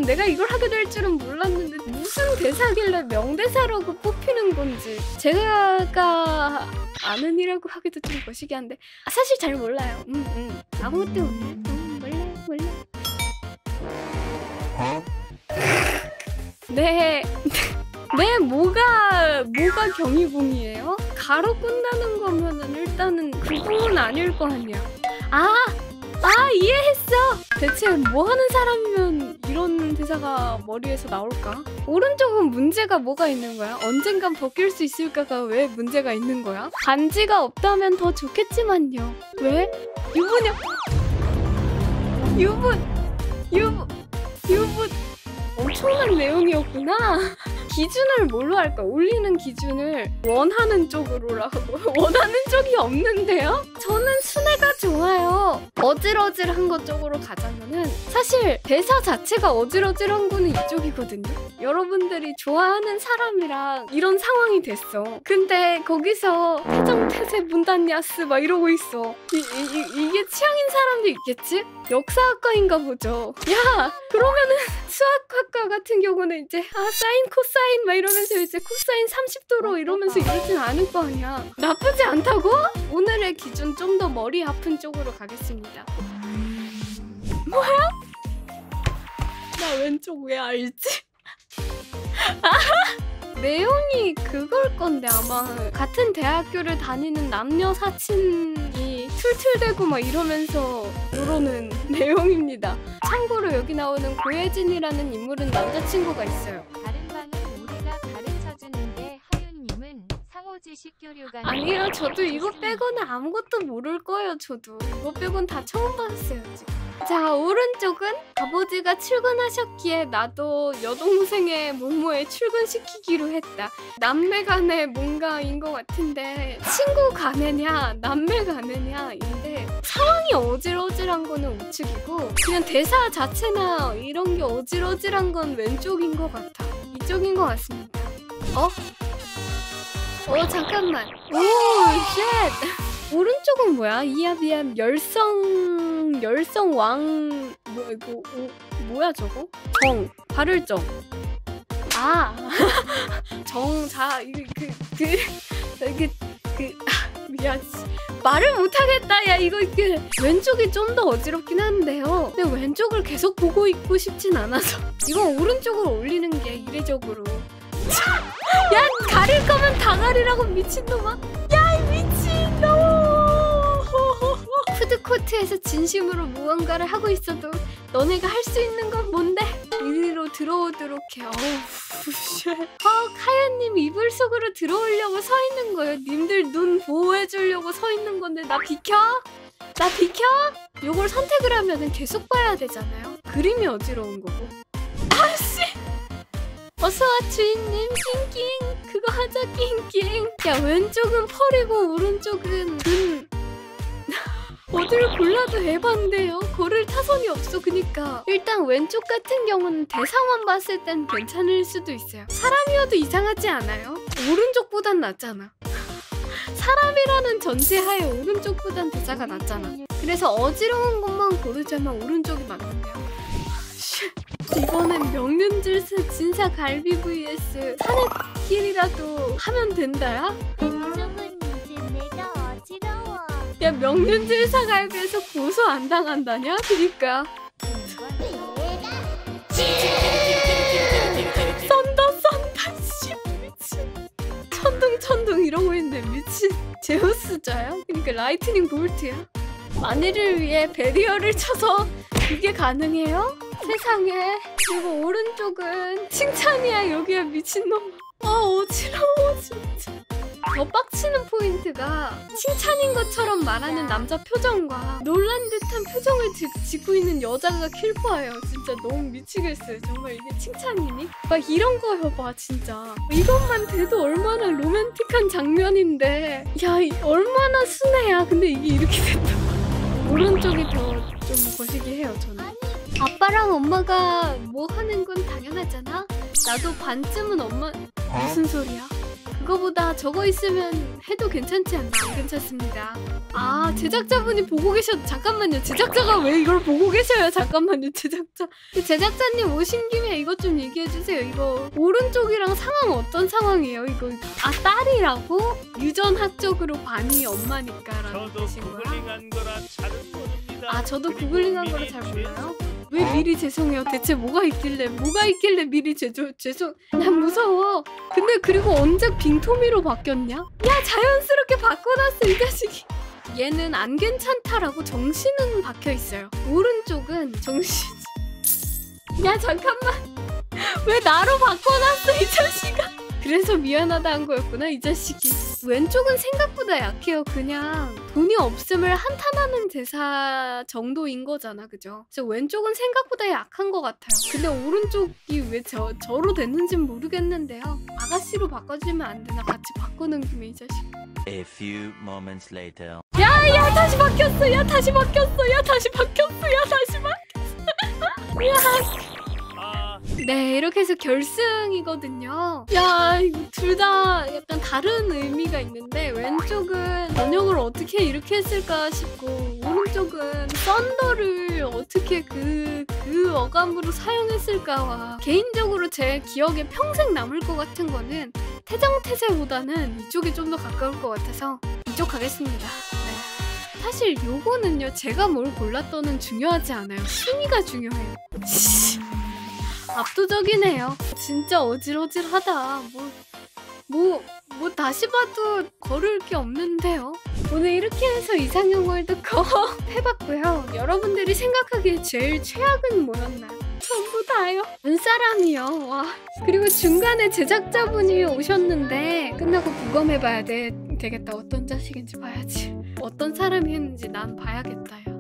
내가 이걸 하게 될 줄은 몰랐는데 무슨 대사길래 명대사라고 뽑히는 건지 제가 아는 이라고 하기도 좀 거시기한데 사실 잘 몰라요. 아무것도 몰라요. 네. 네, 뭐가 경희궁이에요? 가로 꾼다는 거면은 일단은 그궁은 아닐 거 아니야. 이해했어. 대체 뭐 하는 사람이면 이런 대사가 머리에서 나올까? 오른쪽은 문제가 뭐가 있는 거야? 언젠간 벗길 수 있을까가 왜 문제가 있는 거야? 반지가 없다면 더 좋겠지만요. 왜? 유분 엄청난 내용이었구나. 기준을 뭘로 할까? 올리는 기준을 원하는 쪽으로 하고 원하는 쪽이 없는데요? 저는 순애가 좋아요. 어질어질한 것 쪽으로 가자면은 사실 대사 자체가 어질어질한 거는 이쪽이거든요. 여러분들이 좋아하는 사람이랑 이런 상황이 됐어. 근데 거기서 태정태세 문단야스 막 이러고 있어. 이게 취향인 사람도 있겠지? 역사학과인가 보죠. 야, 그러면은 수학학과 같은 경우는 이제 사인 코사인 막 이러면서 이제 코사인 30도로 이러면서 이러진 않을 거 아니야. 나쁘지 않다고? 오늘의 기준 좀 더 머리 아픈 쪽으로 가겠습니다. 뭐야? 나 왼쪽 왜 알지? 내용이 그걸 건데 아마 같은 대학교를 다니는 남녀 사친이 툴툴대고 막 이러면서 이러는 내용입니다. 참고로 여기 나오는 고혜진이라는 인물은 남자친구가 있어요. 다른 방은 우리가 가르쳐주는데 하윤님은 상호지식 교류가 아니요, 저도 이거 빼고는 아무것도 모를 거예요. 저도 이거 빼고는 다 처음 봤어요 지금. 자, 오른쪽은 아버지가 출근하셨기에 나도 여동생의 모모에 출근시키기로 했다. 남매 간의 뭔가인 것 같은데 친구 간에냐 남매 간에냐인데 상황이 어질어질한 거는 우측이고 그냥 대사 자체나 이런 게 어질어질한 건 왼쪽인 것 같아. 이쪽인 것 같습니다. 잠깐만. 오, 쉣. 오른쪽은 뭐야? 이합이합 열성왕 뭐야 저거? 발을정. 정자 미안. 말을 못하겠다. 야, 이거 왼쪽이 좀 더 어지럽긴 한데요. 근데 왼쪽을 계속 보고 있고 싶진 않아서 이건 오른쪽으로 올리는 게 이례적으로. 야, 가릴 거면 다 가리라고 미친놈아. 야, 이 미친놈. 푸드코트에서 진심으로 무언가를 하고 있어도 너네가 할 수 있는 건 뭔데? 이리로 들어오도록 해. 하연님 이불 속으로 들어오려고 서 있는 거예요. 님들 눈 보호해주려고 서 있는 건데 나 비켜? 나 비켜? 요걸 선택을 하면은 계속 봐야 되잖아요. 그림이 어지러운 거고. 아씨! 어서와 주인님. 낑낑. 그거 하자 낑낑. 야, 왼쪽은 펄이고 오른쪽은 근. 어디를 골라도 에반데요? 고를 타선이 없어. 그니까 일단 왼쪽 같은 경우는 대상만 봤을 땐 괜찮을 수도 있어요. 사람이어도 이상하지 않아요? 오른쪽보단 낫잖아. 사람이라는 전제하에 오른쪽보단 대사가 낫잖아. 그래서 어지러운 것만 고르자면 오른쪽이 맞는데요. 이번엔 명륜질서 진사 갈비 vs 산에길이라도 하면 된다야? 왼쪽은 이제 내가 어지러워. 야, 명륜질사 갈비에서 고소 안 당한다냐? 그니까 썬다 씨 미친. 천둥 이러고 있는데 미친. 제우스자야? 그니까 라이트닝 볼트야? 만일을 위해 베리어를 쳐서 그게 가능해요? 세상에. 그리고 오른쪽은 칭찬이야. 여기야 미친놈. 어지러워 진짜. 더 빡치는 포인트가 칭찬인 것처럼 말하는 남자 표정과 놀란 듯한 표정을 짓고 있는 여자가 킬퍼예요. 진짜 너무 미치겠어요. 정말 이게 칭찬이니? 막 이런 거 해봐 진짜. 이것만 돼도 얼마나 로맨틱한 장면인데 야, 얼마나 순해야. 근데 이게 이렇게 됐다. 오른쪽이 더 좀 거시기해요 저는. 아빠랑 엄마가 뭐 하는 건 당연하잖아. 나도 반쯤은 엄마. 무슨 소리야? 그거보다 저거 있으면 해도 괜찮지 않나? 안 괜찮습니다. 아, 제작자분이 보고 잠깐만요. 제작자가 왜 이걸 보고 계셔요? 잠깐만요, 제작자. 제작자님 오신 김에 이것 좀 얘기해주세요. 이거 오른쪽이랑 상황 어떤 상황이에요? 이거 다 딸이라고? 유전학적으로 반이 엄마니까라는 뜻인 거야? 구글링한 거라 잘은 모릅니다. 아, 저도 구글링한 거라 잘 몰라요? 왜 미리 죄송해요? 대체 뭐가 있길래 미리 죄송. 난 무서워. 근데 그리고 언제 빙토미로 바뀌었냐? 야, 자연스럽게 바꿔놨어, 이 자식이. 얘는 안 괜찮다라고 정신은 박혀있어요. 오른쪽은 정신. 야, 잠깐만. 왜 나로 바꿔놨어, 이 자식아. 그래서 미안하다 한 거였구나, 이 자식이. 왼쪽은 생각보다 약해요. 그냥 돈이 없음을 한탄하는 대사 정도인 거잖아, 그죠? 그래서 왼쪽은 생각보다 약한 것 같아요. 근데 오른쪽이 왜 저로 됐는지는 모르겠는데요. 아가씨로 바꿔주면 안 되나? 같이 바꾸는 김에 이 자식. A few moments later. 야, 다시 바뀌었어. 야, 다시 바뀌었어. 야, 다시 바뀌었어. 야, 다시 바뀌었어. 야. 네, 이렇게 해서 결승이거든요. 야, 이거 둘 다 약간 다른 의미가 있는데 왼쪽은 번역을 어떻게 이렇게 했을까 싶고 오른쪽은 썬더를 어떻게 그 어감으로 사용했을까와 개인적으로 제 기억에 평생 남을 것 같은 거는 태정태세보다는 이쪽이 좀 더 가까울 것 같아서 이쪽 가겠습니다. 네. 사실 요거는요, 제가 뭘 골랐더는 중요하지 않아요. 순위가 중요해요. 압도적이네요. 진짜 어질어질하다. 뭐 다시 봐도 거를 게 없는데요. 오늘 이렇게 해서 이상형 월드컵 해봤고요. 여러분들이 생각하기에 제일 최악은 뭐였나요? 전부 다요. 눈사람이요. 와. 그리고 중간에 제작자분이 오셨는데 끝나고 부검해봐야 되겠다. 어떤 자식인지 봐야지. 어떤 사람이 했는지 난 봐야겠다. 야.